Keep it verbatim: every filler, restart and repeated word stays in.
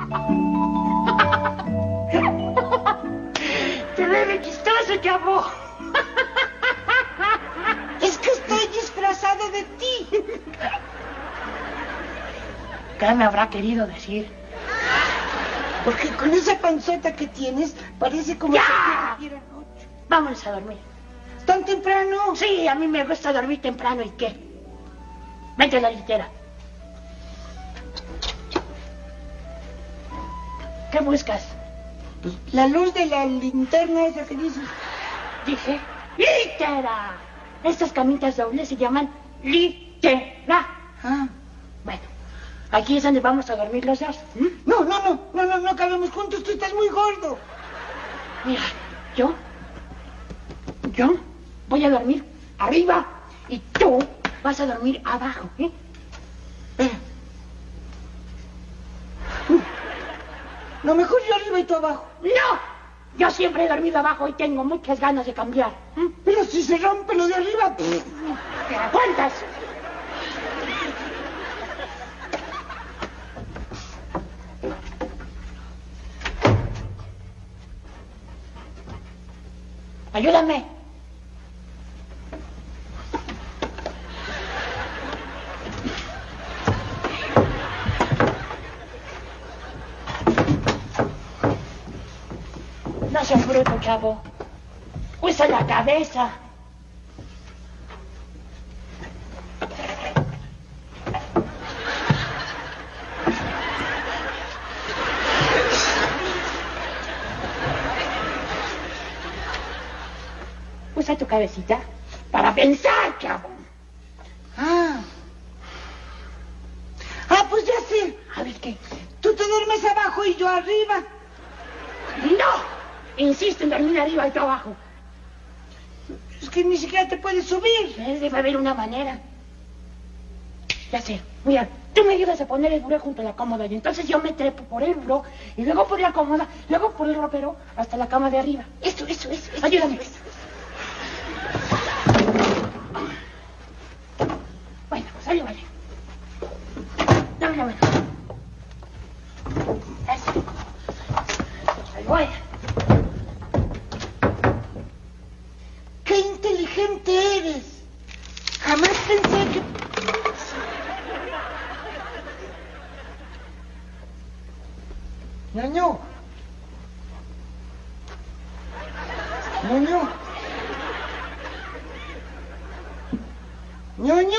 Te ve de chistoso, chavo. Es que estoy disfrazado de ti. ¿Qué me habrá querido decir? Porque con esa panzota que tienes, parece como ¡Ya! si te noche. Vámonos a dormir. ¿Tan temprano? Sí, a mí me gusta dormir temprano. ¿Y qué? Vente a la litera. ¿Qué buscas? Pues la luz de la linterna esa que dices. Dije, litera. Estas camitas dobles se llaman litera. Ah. Bueno, aquí es donde vamos a dormir los dos. ¿Mm? No, no, no, no, no, no cabemos juntos, tú estás muy gordo. Mira, yo, yo voy a dormir arriba y tú vas a dormir abajo, ¿eh? Eh. Lo mejor yo arriba y tú abajo. ¡No! Yo siempre he dormido abajo y tengo muchas ganas de cambiar. ¿eh? Pero si se rompe lo de arriba... ¿Te aguantas? Ayúdame. No seas bruto, chavo. Usa la cabeza. Usa tu cabecita para pensar, chavo. Ah. Ah, pues ya sé. A ver qué. Tú te duermes abajo y yo arriba. ¡No! Insisto en dormir arriba y tú abajo. Es que ni siquiera te puedes subir. Debe haber una manera. Ya sé. Mira, tú me ayudas a poner el buró junto a la cómoda y entonces yo me trepo por el buró y luego por la cómoda, luego por el ropero hasta la cama de arriba. Esto, eso, eso. eso Ayúdame. Eso, eso. Bueno, pues ayúdame. Dame la mano. Eso. Ahí voy. ¡Qué inteligente eres! Jamás pensé que... Ñoño. Ñoño. Ñoño.